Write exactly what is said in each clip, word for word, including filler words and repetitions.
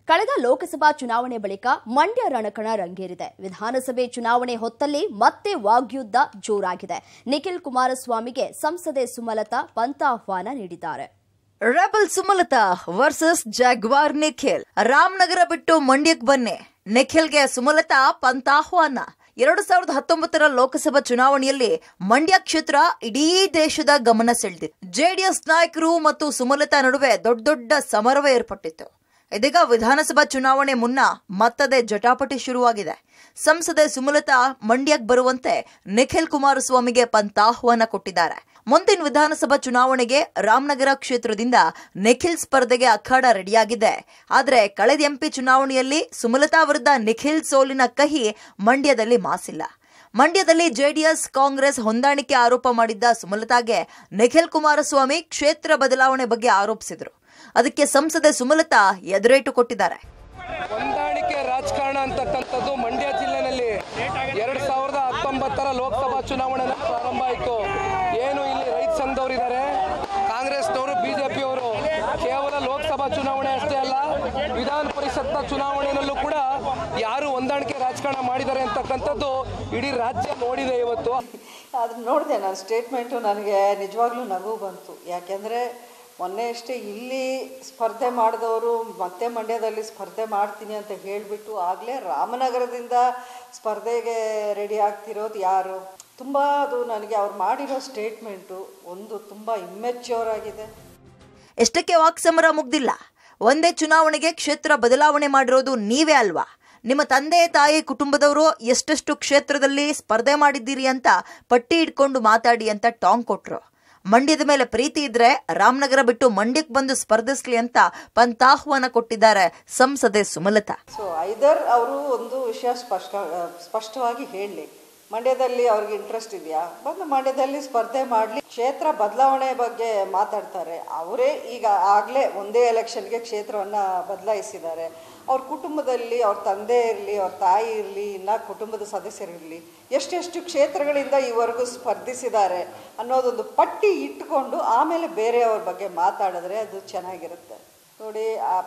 ಕಳೆದ ಲೋಕಸಭಾ ಚುನಾವಣೆ ಬಳಿಕ ಮಂಡ್ಯ ರಣಕಣ ರಂಗೇರಿದೆ. ವಿಧಾನಸಭೆ ಚುನಾವಣೆ ಹೊತ್ತಲ್ಲಿ ಮತ್ತೆ ವಾಗ್ಯುದ್ಧ ಜೋರಾಗಿದೆ. ನಿಖಿಲ್ ಕುಮಾರಸ್ವಾಮಿಗೆ ಸಂಸದೆ ಸುಮಲತಾ ಪಂಥಾಹ್ವಾನ ನೀಡಿದ್ದಾರೆ. Rebel Sumalatha versus jaguar Nikhil. Ramanagara ಬಿಟ್ಟು ಮಂಡ್ಯಕ್ಕೆ ಬನ್ನಿ, ನಿಖಿಲ್ಗೆ ಸುಮಲತಾ ಪಂಥಾಹ್ವಾನ. ಎರಡು ಸಾವಿರದ ಹತ್ತೊಂಬತ್ತರ ಲೋಕಸಭಾ ಚುನಾವಣೆಯಲ್ಲಿ ಮಂಡ್ಯ ಕ್ಷೇತ್ರ ಇಡೀ ದೇಶದ ಗಮನ ಸೆಳೆದಿತ್ತು. ಜೆಡಿಎಸ್ ನಾಯಕರು ಮತ್ತು ಸುಮಲತಾ ನಡುವೆ ದೊಡ್ಡ ದೊಡ್ಡ ಸಮರವೇ ಏರ್ಪಟ್ಟಿತ್ತು. ಇದೀಗ ವಿಧಾನಸಭಾ ಚುನಾವಣೆ ಮುನ್ನ ಮತ್ತದೇ ಜಟಾಪಟಿ ಶುರುವಾಗಿದೆ. ಸಂಸದೆ ಸುಮಲತಾ ಮಂಡ್ಯಕ್ಕೆ ಬರುವಂತೆ ನಿಖಿಲ್ ಕುಮಾರಸ್ವಾಮಿಗೆ ಪಂಥಾಹ್ವಾನ ಕೊಟ್ಟಿದ್ದಾರೆ. ಮುಂದಿನ ವಿಧಾನಸಭಾ ಚುನಾವಣೆಗೆ ರಾಮನಗರ ಕ್ಷೇತ್ರದಿಂದ ನಿಖಿಲ್ ಸ್ಪರ್ಧೆಗೆ ಅಖಾಡ ರೆಡಿಯಾಗಿದೆ. ಆದರೆ ಕಳೆದ ಎಂಪಿ ಚುನಾವಣೆಯಲ್ಲಿ ಸುಮಲತಾ ವಿರುದ್ಧ ನಿಖಿಲ್ ಸೋಲಿನ ಕಹಿ ಮಂಡ್ಯದಲ್ಲಿ ಮಾಸಿಲ್ಲ. ಮಂಡ್ಯದಲ್ಲಿ ಜೆಡಿಎಸ್ ಕಾಂಗ್ರೆಸ್ ಹೊಂದಾಣಿಕೆ ಆರೋಪ ಮಾಡಿದ್ದ ಸುಮಲತಾಗೆ ನಿಖಿಲ್ ಕುಮಾರಸ್ವಾಮಿ ಕ್ಷೇತ್ರ ಬದಲಾವಣೆ ಬಗ್ಗೆ ಆರೋಪಿಸಿದರು. ಅದಕ್ಕೆ ಸಂಸದೆ ಸುಮಲತಾ ಎದುರೇಟು ಕೊಟ್ಟಿದ್ದಾರೆ. ಹೊಂದಾಣಿಕೆ ರಾಜಕಾರಣ ಅಂತಕ್ಕಂಥದ್ದು ಮಂಡ್ಯ ಜಿಲ್ಲೆಯಲ್ಲಿ ಎರಡ್ ಸಾವಿರದ ಹತ್ತೊಂಬತ್ತರ ಲೋಕಸಭಾ ಚುನಾವಣೆ ಪ್ರಾರಂಭ ಆಯಿತು. ಏನು ಇಲ್ಲಿ ರೈತ ಸಂಘದವರಿದ್ದಾರೆ, ಕಾಂಗ್ರೆಸ್ನವರು, ಬಿಜೆಪಿಯವರು. ಕೇವಲ ಲೋಕಸಭಾ ಚುನಾವಣೆ ಅಷ್ಟೇ ಅಲ್ಲ, ವಿಧಾನ ಪರಿಷತ್ನ ಚುನಾವಣೆಯಲ್ಲೂ ಕೂಡ ಯಾರು ಹೊಂದಾಣಿಕೆ ರಾಜಕಾರಣ ಮಾಡಿದ್ದಾರೆ ಅಂತಕ್ಕಂಥದ್ದು ಇಡೀ ರಾಜ್ಯ ನೋಡಿದೆ. ಇವತ್ತು ಅದನ್ನ ನೋಡಿದೆ ನಾನು, ಸ್ಟೇಟ್ಮೆಂಟು ನನಗೆ ನಿಜವಾಗ್ಲೂ ನಗು ಬಂತು. ಯಾಕೆಂದರೆ ಮೊನ್ನೆ ಅಷ್ಟೇ ಇಲ್ಲಿ ಸ್ಪರ್ಧೆ ಮಾಡಿದವರು ಮತ್ತೆ ಮಂಡ್ಯದಲ್ಲಿ ಸ್ಪರ್ಧೆ ಮಾಡ್ತೀನಿ ಅಂತ ಹೇಳಿಬಿಟ್ಟು ಆಗಲೇ ರಾಮನಗರದಿಂದ ಸ್ಪರ್ಧೆಗೆ ರೆಡಿ ಆಗ್ತಿರೋದು ಯಾರು? ತುಂಬ ಅದು ನನಗೆ ಅವ್ರು ಮಾಡಿರೋ ಸ್ಟೇಟ್ಮೆಂಟು ಒಂದು ತುಂಬ ಇಮ್ಮೆಚ್ಯೂರ್ ಆಗಿದೆ. ಎಷ್ಟಕ್ಕೆ ವಾಕ್ಸಮರ ಮುಗ್ದಿಲ್ಲ. ಒಂದೇ ಚುನಾವಣೆಗೆ ಕ್ಷೇತ್ರ ಬದಲಾವಣೆ ಮಾಡಿರೋದು ನೀವೇ ಅಲ್ವಾ? ನಿಮ್ಮ ತಂದೆ ತಾಯಿ ಕುಟುಂಬದವರು ಎಷ್ಟೆಷ್ಟು ಕ್ಷೇತ್ರದಲ್ಲಿ ಸ್ಪರ್ಧೆ ಮಾಡಿದ್ದೀರಿ ಅಂತ ಪಟ್ಟಿ ಇಟ್ಕೊಂಡು ಮಾತಾಡಿ ಅಂತ ಟಾಂಗ್ ಕೊಟ್ರು. ಮಂಡ್ಯದ ಮೇಲೆ ಪ್ರೀತಿ ಇದ್ರೆ ರಾಮನಗರ ಬಿಟ್ಟು ಮಂಡ್ಯಕ್ಕೆ ಬಂದು ಸ್ಪರ್ಧಿಸ್ಲಿ ಅಂತ ಪಂಥಾಹ್ವಾನ ಕೊಟ್ಟಿದ್ದಾರೆ ಸಂಸದೆ ಸುಮಲತಾ. ಸೊ ಐದರ್ ಅವರು ಒಂದು ವಿಷಯ ಸ್ಪಷ್ಟ ಸ್ಪಷ್ಟವಾಗಿ ಹೇಳಲಿ, ಮಂಡ್ಯದಲ್ಲಿ ಅವ್ರಿಗೆ ಇಂಟ್ರೆಸ್ಟ್ ಇದೆಯಾ, ಬಂದು ಮಂಡ್ಯದಲ್ಲಿ ಸ್ಪರ್ಧೆ ಮಾಡಲಿ. ಕ್ಷೇತ್ರ ಬದಲಾವಣೆ ಬಗ್ಗೆ ಮಾತಾಡ್ತಾರೆ ಅವರೇ. ಈಗ ಆಗಲೇ ಒಂದೇ ಎಲೆಕ್ಷನ್ಗೆ ಕ್ಷೇತ್ರವನ್ನು ಬದಲಾಯಿಸಿದ್ದಾರೆ. ಅವ್ರ ಕುಟುಂಬದಲ್ಲಿ ಅವ್ರ ತಂದೆ ಇರಲಿ, ಅವ್ರ ತಾಯಿ ಇರಲಿ, ಇನ್ನು ಕುಟುಂಬದ ಸದಸ್ಯರಿರಲಿ, ಎಷ್ಟೆಷ್ಟು ಕ್ಷೇತ್ರಗಳಿಂದ ಈವರೆಗೂ ಸ್ಪರ್ಧಿಸಿದ್ದಾರೆ ಅನ್ನೋದೊಂದು ಪಟ್ಟಿ ಇಟ್ಕೊಂಡು ಆಮೇಲೆ ಬೇರೆಯವ್ರ ಬಗ್ಗೆ ಮಾತಾಡಿದ್ರೆ ಅದು ಚೆನ್ನಾಗಿರುತ್ತೆ. ನೋಡಿ,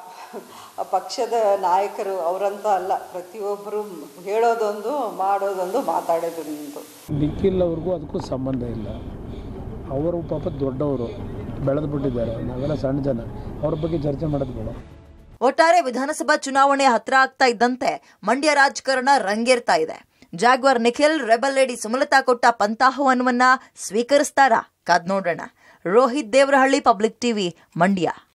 ಆ ಪಕ್ಷದ ನಾಯಕರು ಅವರಂತ ಅಲ್ಲ, ಪ್ರತಿಯೊಬ್ಬರು ಹೇಳೋದೊಂದು ಮಾಡೋದೊಂದು ಮಾತಾಡೋದೊಂದು. ನಿಖಿಲ್ ಅವ್ರಿಗೂ ಅದಕ್ಕೂ ಸಂಬಂಧ ಇಲ್ಲ. ಅವರು ಪಾಪ ದೊಡ್ಡವರು, ಬೆಳೆದು ಬಿಟ್ಟಿದ್ದಾರೆ. ನಾವೆಲ್ಲ ಸಣ್ಣ ಜನ, ಅವ್ರ ಬಗ್ಗೆ ಚರ್ಚೆ ಮಾಡೋದು ಬೇಡ. ಒಟ್ಟಾರೆ ವಿಧಾನಸಭಾ ಚುನಾವಣೆ ಹತ್ರ ಆಗ್ತಾ ಇದ್ದಂತೆ ಮಂಡ್ಯ ರಾಜಕಾರಣ ರಂಗೇರ್ತಾ ಇದೆ. Jaguar Nikhil rebel lady Sumalatha ಕೊಟ್ಟ ಪಂಥಾಹ್ವಾನವನ್ನ ಸ್ವೀಕರಿಸ್ತಾರಾ? ಕಾದ್ ನೋಡೋಣ. Rohit Devarahalli, public TV, Mandya.